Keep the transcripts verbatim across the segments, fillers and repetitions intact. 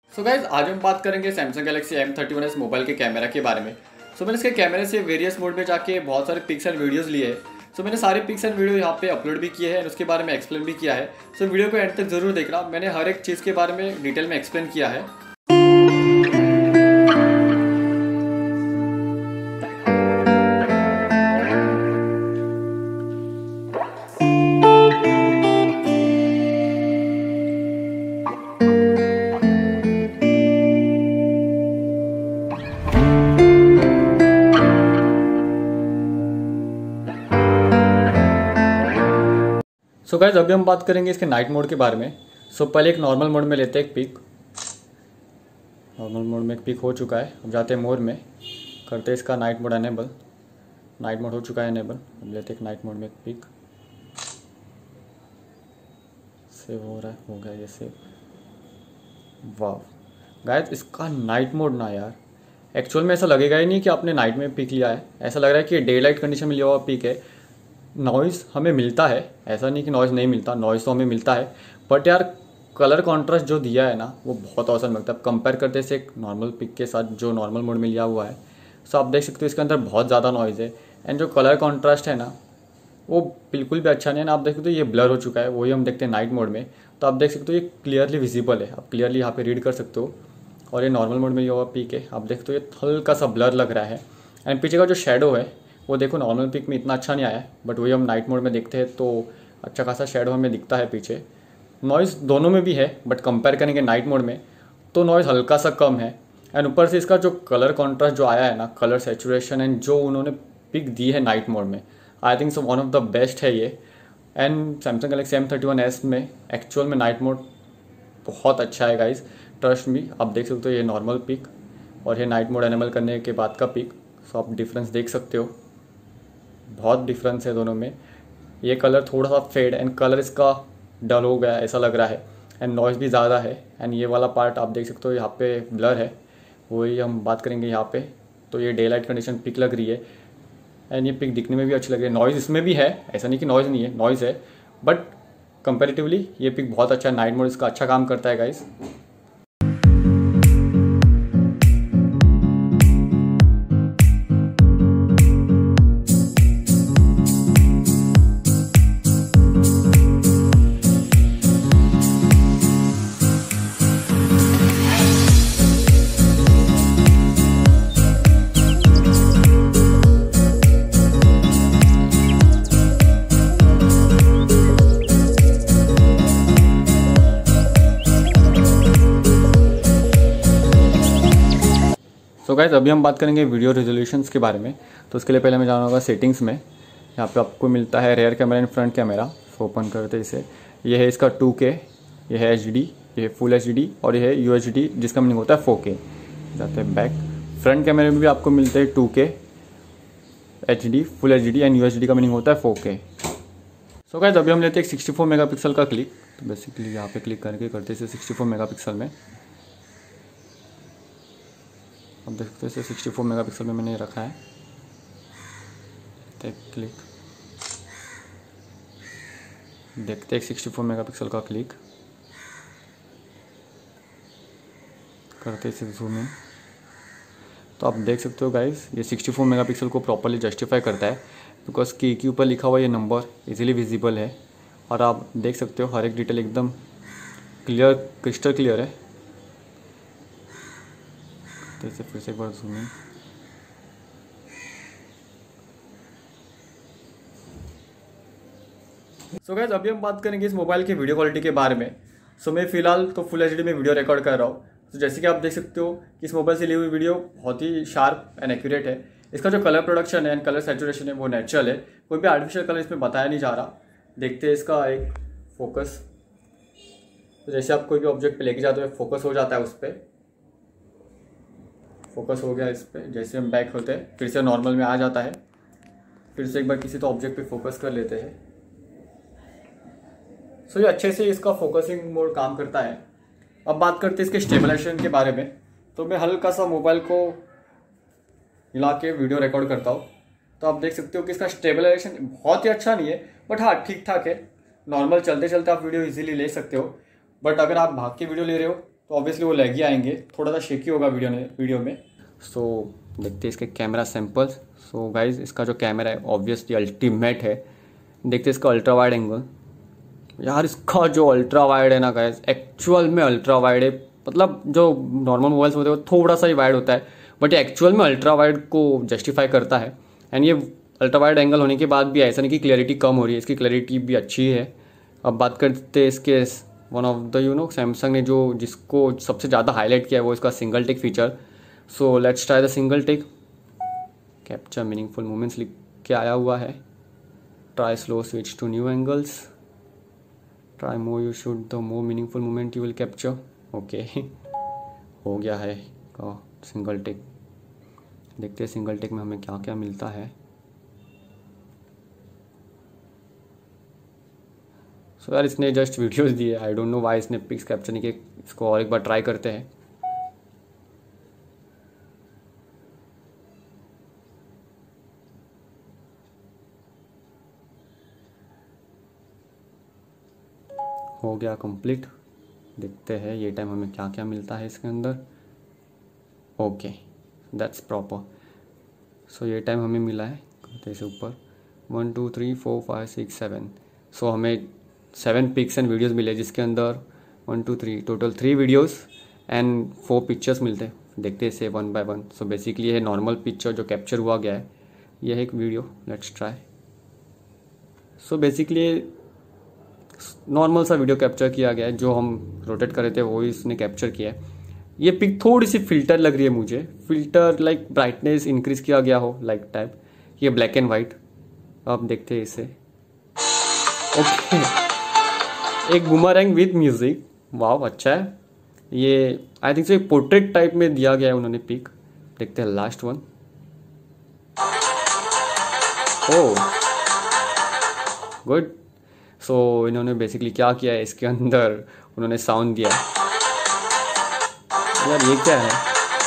So guys आज हम बात करेंगे Samsung Galaxy M thirty one S mobile के कैमरा के बारे में। सो so, मैंने इसके कैमरे से वेरियस मोड में जाके बहुत सारे पिक्स एंड वीडियोस लिए हैं। सो so, मैंने सारे पिक्स एंड वीडियो यहाँ पे अपलोड भी किए हैं और उसके बारे में एक्सप्लेन भी किया है। सो so, वीडियो को एंड तक जरूर देखना, मैंने हर एक चीज़ के बारे में डिटेल में एक्सप्लेन किया है। सो so गाइज अभी हम बात करेंगे इसके नाइट मोड के बारे में। सो so, पहले एक नॉर्मल मोड में लेते हैं एक पिक। नॉर्मल मोड में एक पिक हो चुका है। अब जाते हैं मोड में, करते हैं इसका night mode enable. Night mode हो चुका है एनेबल। अब लेते हैं एक नाइट मोड में एक पिक। सेव हो रहा है, हो गया ये सेव। वाह गाइज इसका नाइट मोड ना यार, एक्चुअल में ऐसा लगेगा ही नहीं कि आपने नाइट में पिक लिया है। ऐसा लग रहा है कि डे लाइट कंडीशन में लिया हुआ पिक है। नॉइज़ हमें मिलता है, ऐसा नहीं कि नॉइज़ नहीं मिलता, नॉइज़ तो हमें मिलता है, बट यार कलर कॉन्ट्रास्ट जो दिया है ना वो बहुत औसम लगता है। कंपेयर करते से एक नॉर्मल पिक के साथ जो नॉर्मल मोड में लिया हुआ है। सो आप देख सकते हो इसके अंदर बहुत ज़्यादा नॉइज़ है एंड जो कलर कॉन्ट्रास्ट है ना वो बिल्कुल भी अच्छा नहीं है ना। आप देख सकते हो ये ब्लर हो चुका है, वही हम देखते हैं नाइट मोड में। तो आप देख सकते हो ये क्लियरली विजिबल है, आप क्लियरली यहाँ पे रीड कर सकते हो। और ये नॉर्मल मोड में लिया हुआ पिक है, आप देख सकते हो ये हल्का सा ब्लर लग रहा है। एंड पीछे का जो शेडो है वो देखो नॉर्मल पिक में इतना अच्छा नहीं आया है, बट वही हम नाइट मोड में देखते हैं तो अच्छा खासा शेडो हमें दिखता है पीछे। नॉइज़ दोनों में भी है, बट कंपेयर करेंगे नाइट मोड में तो नॉइज़ हल्का सा कम है। एंड ऊपर से इसका जो कलर कॉन्ट्रास्ट जो आया है ना, कलर सैचुरेशन एंड जो उन्होंने पिक दी है नाइट मोड में, I think so one of the best है ये। And Samsung Galaxy M thirty one S में एक्चुअल में नाइट मोड बहुत अच्छा है गाइज, ट्रस्ट मी। आप देख सकते हो ये नॉर्मल पिक और ये नाइट मोड एनेबल करने के बाद का पिक। सो आप डिफरेंस देख सकते हो, बहुत डिफरेंस है दोनों में। ये कलर थोड़ा सा फेड एंड कलर इसका डल हो गया ऐसा लग रहा है एंड नॉइज़ भी ज़्यादा है। एंड ये वाला पार्ट आप देख सकते हो यहाँ पे ब्लर है, वही हम बात करेंगे यहाँ पे। तो ये डे लाइट कंडीशन पिक लग रही है एंड ये पिक दिखने में भी अच्छी लग रही है। नॉइज़ इसमें भी है, ऐसा नहीं कि नॉइज़ नहीं है, नॉइज़ है, बट कंपेरेटिवली ये पिक बहुत अच्छा है। नाइट मोड इसका अच्छा काम करता है गाइस। तो गाइस अभी हम बात करेंगे वीडियो रेजोल्यूशंस के बारे में। तो उसके लिए पहले हमें जाना होगा सेटिंग्स में। यहाँ पे आपको मिलता है rear camera and front camera. So open करते हैं इसे। ये है इसका टू के, ये है एच डी, ये है फुल एच डी और ये है यू एच डी जिसका मीनिंग होता है फोर के। जाते हैं बैक। फ्रंट कैमरे में भी आपको मिलते हैं two K, H D, full H D and U H D का मीनिंग होता है फोर के। सो गाइस अभी हम लेते हैं एक सिक्सटी फोर मेगा पिक्सल का क्लिक। तो बेसिकली यहाँ पे क्लिक करके करते इसे सिक्सटी फोर मेगा पिक्सल में। अब देख सकते हैं सिक्सटी फोर मेगा पिक्सल में मैंने रखा है। क्लिक देखते हैं सिक्सटी फोर मेगा पिक्सल का क्लिक करते इसे जूम इन। तो आप देख सकते हो गाइस ये सिक्सटी फोर मेगा पिक्सल को प्रॉपरली जस्टिफाई करता है, बिकॉज की के ऊपर लिखा हुआ ये नंबर इजीली विजिबल है और आप देख सकते हो हर एक डिटेल एकदम क्लियर, क्रिस्टल क्लियर है। तो इसे फिर से एक बार जूम इन। सो गाइस अभी हम बात करेंगे इस मोबाइल की वीडियो क्वालिटी के बारे में। सो so, मैं फिलहाल तो फुल एच डी में वीडियो रिकॉर्ड कर रहा हूँ। तो so, जैसे कि आप देख सकते हो कि इस मोबाइल से ली हुई वीडियो बहुत ही शार्प एंड एक्यूरेट है। इसका जो कलर प्रोडक्शन है एंड कलर सैचुरेशन है वो नेचुरल है, कोई भी आर्टिफिशियल कलर इसमें बताया नहीं जा रहा। देखते हैं इसका एक फोकस। तो जैसे आप कोई भी ऑब्जेक्ट पे लेके जाते हो फोकस हो जाता है उस पर। फोकस हो गया इस पर। जैसे हम बैक होते हैं फिर से नॉर्मल में आ जाता है। फिर से एक बार किसी तो ऑब्जेक्ट पे फोकस कर लेते हैं। सो so, ये अच्छे से इसका फोकसिंग मोड काम करता है। अब बात करते हैं इसके स्टेबलाइजेशन के बारे में। तो मैं हल्का सा मोबाइल को हिला के वीडियो रिकॉर्ड करता हूँ। तो आप देख सकते हो कि इसका स्टेबलाइजेशन बहुत ही अच्छा नहीं है, बट हाँ ठीक ठाक है। नॉर्मल चलते चलते आप वीडियो इजीली ले सकते हो। बट अगर आप भाग के वीडियो ले रहे हो तो ऑब्वियसली वो लैगी आएंगे, थोड़ा सा शेकी होगा वीडियो ने वीडियो में। सो so, देखते हैं इसके कैमरा सैम्पल्स। सो गाइज इसका जो कैमरा है ऑब्वियसली अल्टीमेट है। देखते हैं इसका अल्ट्रा वाइड एंगल। यार इसका जो अल्ट्रा वाइड है ना गाइज, एक्चुअल में अल्ट्रा वाइड है। मतलब जो नॉर्मल मोबाइल्स होते हैं वो थोड़ा सा ही वाइड होता है, बट ये एक्चुअल में अल्ट्रा वाइड को जस्टिफाई करता है। एंड ये अल्ट्रा वाइड एंगल होने के बाद भी ऐसा नहीं कि क्लैरिटी कम हो रही है, इसकी क्लैरिटी भी अच्छी है। अब बात करते हैं इसके one of the you know Samsung ने जो जिसको सबसे ज़्यादा हाईलाइट किया है वो इसका single take feature. So let's try the single take. Capture meaningful moments लिख के आया हुआ है। Try slow switch to new angles. Try more you shoot the more meaningful moment you will capture. Okay हो गया है का सिंगल टेक। देखते हैं सिंगल टेक में हमें क्या क्या मिलता है। सो so, यार इसने जस्ट वीडियोस दिए, आई डोंट नो वाई इसने पिक्स कैप्चर नहीं किए। इसको और एक बार ट्राई करते हैं। हो गया कंप्लीट। देखते हैं ये टाइम हमें क्या क्या मिलता है इसके अंदर। Okay that's proper. सो ये टाइम हमें मिला है करते से ऊपर one two three four five six seven. So हमें सेवन पिक्स एंड वीडियोस मिले, जिसके अंदर one two three total three videos and four pictures मिलते हैं। देखते हैं इसे one by one. So basically ये नॉर्मल पिक्चर जो कैप्चर हुआ गया है, यह है एक video. Let's try. So basically normal सा वीडियो कैप्चर किया गया है, जो हम रोटेट कर रहे थे वो इसने कैप्चर किया है। ये पिक थोड़ी सी फिल्टर लग रही है मुझे, फिल्टर लाइक ब्राइटनेस इंक्रीज किया गया हो लाइक टाइप। ये ब्लैक एंड वाइट। अब देखते हैं इसे। ओके एक बूमरैंग विद म्यूजिक, वाव अच्छा है ये। आई थिंक सो एक पोर्ट्रेट टाइप में दिया गया है उन्होंने पिक। देखते हैं last one. Oh good. So इन्होंने बेसिकली क्या किया है, इसके अंदर उन्होंने साउंड दिया। यार ये क्या है।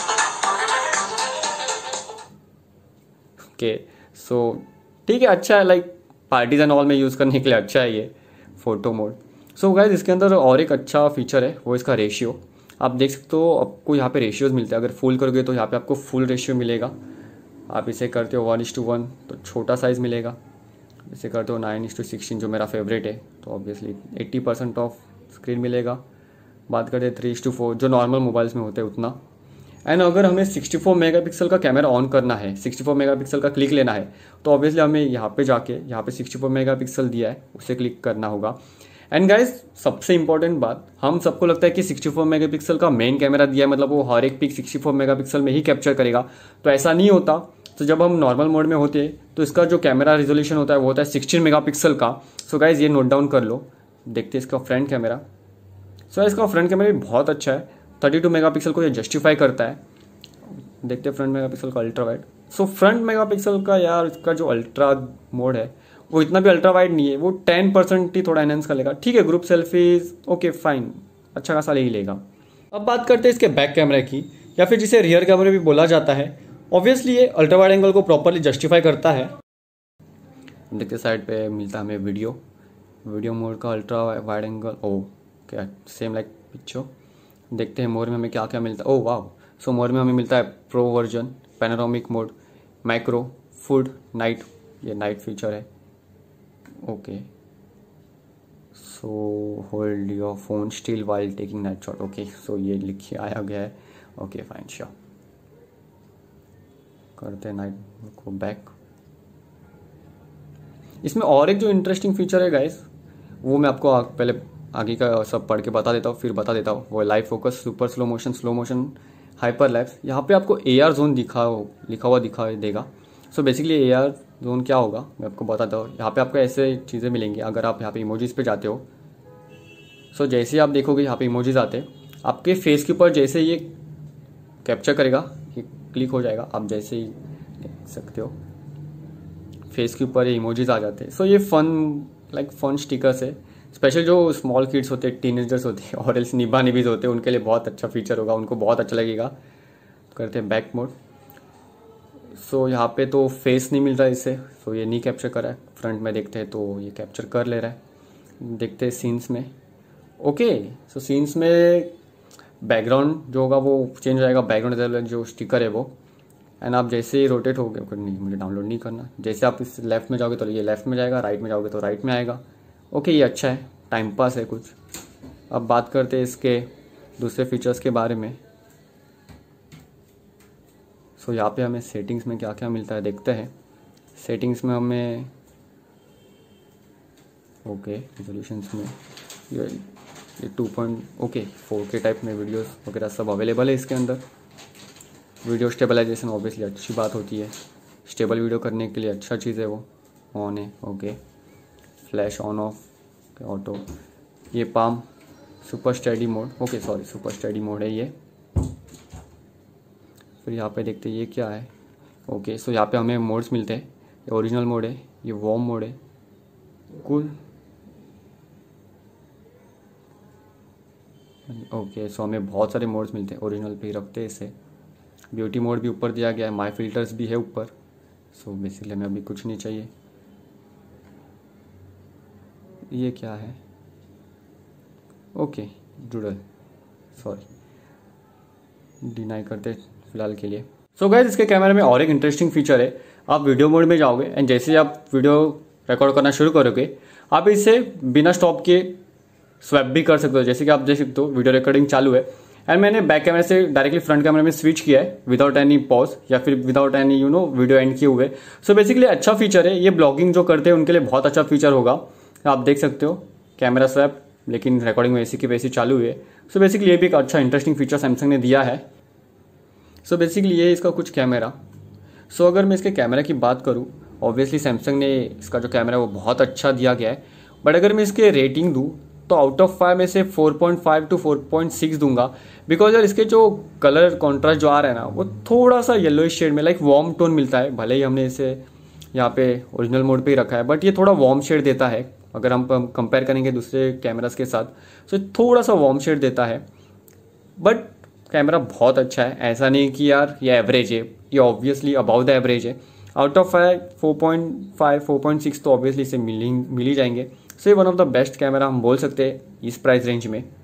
ओके सो ठीक है, अच्छा है, लाइक पार्टीज एंड ऑल में यूज़ करने के लिए अच्छा है ये फोटो मोड। सो गाइज इसके अंदर और एक अच्छा फीचर है, वो इसका रेशियो। आप देख सकते हो आपको यहाँ पे रेशियोज मिलते हैं। अगर फुल करोगे तो यहाँ पे आपको फुल रेशियो मिलेगा। आप इसे करते हो वन इस टू वन तो छोटा साइज़ मिलेगा। इसे करते हो नाइन इस टू सिक्सटीन जो मेरा फेवरेट है, तो obviously eighty percent of screen मिलेगा। बात करते हैं थ्री इस टू फोर जो नॉर्मल मोबाइल्स में होते हैं उतना। एंड अगर हमें सिक्सटी फोर मेगापिक्सल का कैमरा ऑन करना है, सिक्सटी फोर मेगापिक्सल का क्लिक लेना है, तो ऑब्वियसली हमें यहाँ पे जाके यहाँ पे सिक्सटी फोर मेगापिक्सल दिया है उसे क्लिक करना होगा। एंड गाइज सबसे इंपॉर्टेंट बात, हम सबको लगता है कि सिक्सटी फोर मेगापिक्सल का मेन कैमरा दिया है मतलब वो हर एक पिक सिक्सटी फोर मेगापिक्सल में ही कैप्चर करेगा, तो ऐसा नहीं होता। तो जब हम नॉर्मल मोड में होते हैं तो इसका जो कैमरा रिजोल्यूशन होता है वो होता है सिक्सटीन मेगापिक्सल का। सो गाइज ये नोट डाउन कर लो। देखते हैं इसका फ्रंट कैमरा। सो so, इसका फ्रंट कैमरा भी बहुत अच्छा है, थर्टी टू मेगापिक्सल को ये जस्टिफाई करता है। देखते हैं फ्रंट मेगापिक्सल का ultra wide. So front megapixel का यार इसका जो अल्ट्रा मोड है वो इतना भी अल्ट्रा वाइड नहीं है, वो टेन परसेंट ही थोड़ा एनहेंस कर लेगा। ठीक है, ग्रुप सेल्फीज ओके फाइन, अच्छा खासा ले ही लेगा। अब बात करते हैं इसके बैक कैमरे की, या फिर जिसे रियर कैमरे भी बोला जाता है। ऑब्वियसली ये अल्ट्रा वाइड एंगल को प्रॉपरली जस्टिफाई करता है। देखते साइड पे मिलता है हमें वीडियो वीडियो मोड का अल्ट्रा वाइड एंगल। ओ क्या सेम लाइक पिक्चर। देखते हैं मोर में हमें क्या क्या मिलता है। ओ वाह। सो मोर में हमें मिलता है pro version, panoramic mode, micro, food, night, ये नाइट फीचर है। Okay so hold your phone still while taking night shot. Okay so ये लिखिए आया गया है। Okay fine sure. करते हैं नाइट को बैक। इसमें और एक जो इंटरेस्टिंग फीचर है गाइस, वो मैं आपको पहले आगे का सब पढ़ के बता देता हूँ, फिर बता देता हूँ। वो live focus, super slow motion, slow motion, hyper lapse. यहाँ पे आपको ए आर जोन दिखा लिखा हुआ दिखा देगा। So so basically A R zone क्या होगा मैं आपको बताता हूँ। यहाँ पे आपको ऐसे चीज़ें मिलेंगी। अगर आप यहाँ पे इमोजीज पे जाते हो, सो so जैसे आप देखोगे यहाँ पे इमोजीज आते, आपके फेस के ऊपर जैसे ये कैप्चर करेगा, ये क्लिक हो जाएगा। आप जैसे ही देख सकते हो फेस के ऊपर ये इमोजीज आ जाते हैं। सो so ये फन लाइक फन स्टिकर्स है, स्पेशल जो स्मॉल किड्स होते हैं, टीनेजर्स होते हैं और एल्स निभा निभीज होते हैं, उनके लिए बहुत अच्छा फीचर होगा, उनको बहुत अच्छा लगेगा। करते हैं बैक मोड। सो so, यहाँ पे तो फेस नहीं मिल रहा है इससे, सो so, ये नहीं कैप्चर कर रहा है। फ्रंट में देखते हैं तो ये कैप्चर कर ले रहा है। देखते हैं सीन्स में। ओके सो सीन्स में बैकग्राउंड जो होगा वो चेंज हो जाएगा, बैकग्राउंड जो स्टिकर है वो। एंड आप जैसे ही रोटेट हो गए, नहीं मुझे डाउनलोड नहीं करना, जैसे आप इस लेफ्ट में जाओगे तो ये लेफ्ट में जाएगा, राइट में जाओगे तो राइट में आएगा। ओके, ये अच्छा है, टाइम पास है कुछ। अब बात करते हैं इसके दूसरे फीचर्स के बारे में। सो so, यहाँ पे हमें सेटिंग्स में क्या क्या मिलता है देखते हैं। सेटिंग्स में हमें ओके रेजोल्यूशंस में ये ये two point okay four K type में वीडियोस वगैरह सब अवेलेबल है इसके अंदर। वीडियो स्टेबलाइजेशन ऑब्वियसली अच्छी बात होती है, स्टेबल वीडियो करने के लिए अच्छा चीज़ है वो, ऑन है। Okay, flash on off auto, ये palm super steady mode, okay sorry super steady mode है ये। फिर यहाँ पे देखते हैं ये क्या है। ओके, सो यहाँ पे हमें मोड्स मिलते हैं, ये ओरिजिनल मोड है, ये वार्म मोड है, कूल। ओके, सो हमें बहुत सारे मोड्स मिलते हैं, ओरिजिनल पे ही रखते हैं इसे। ब्यूटी मोड भी ऊपर दिया गया है, माई फिल्टर्स भी है ऊपर। सो बेसिकली हमें अभी कुछ नहीं चाहिए। ये क्या है, ओके डूडल, सॉरी डिनाई करते फिलहाल के लिए। सो गाइस, इसके कैमरे में और एक इंटरेस्टिंग फीचर है, आप वीडियो मोड में जाओगे एंड जैसे ही आप वीडियो रिकॉर्ड करना शुरू करोगे आप इसे बिना स्टॉप के स्वैप भी कर सकते हो। जैसे कि आप देख सकते हो वीडियो रिकॉर्डिंग चालू है एंड मैंने बैक कैमरे से डायरेक्टली फ्रंट कैमरे में स्विच किया है विदाउट एनी पॉज या फिर without any you know video end किए हुए। सो बेसिकली अच्छा फीचर है ये, ब्लॉगिंग जो करते हैं उनके लिए बहुत अच्छा फीचर होगा। आप देख सकते हो कैमरा स्वैप, लेकिन रिकॉर्डिंग वैसी की वैसी चालू है। सो बेसिकली ये भी एक अच्छा इंटरेस्टिंग फीचर सैमसंग ने दिया है। सो बेसिकली ये इसका कुछ कैमरा। सो अगर मैं इसके कैमरा की बात करूँ, ऑब्वियसली सैमसंग ने इसका जो कैमरा है वो बहुत अच्छा दिया गया है, बट अगर मैं इसके रेटिंग दूँ तो आउट ऑफ फाइव में से four point five to four point six दूंगा। बिकॉज यार इसके जो कलर कॉन्ट्रास्ट जो आ रहा है ना वो थोड़ा सा येलोइश शेड में लाइक वार्म टोन मिलता है। भले ही हमने इसे यहाँ पे ओरिजिनल मोड पे ही रखा है, बट ये थोड़ा वार्म शेड देता है अगर हम कंपेयर करेंगे दूसरे कैमरास के साथ। सो थोड़ा सा वार्म शेड देता है, बट कैमरा बहुत अच्छा है। ऐसा नहीं कि यार ये एवरेज है, ये ऑब्वियसली अबाउ द एवरेज है। Out of five four point five four point six तो ऑब्वियसली इसे मिल मिल ही जाएंगे। सो ये one of the best camera हम बोल सकते हैं इस प्राइस रेंज में।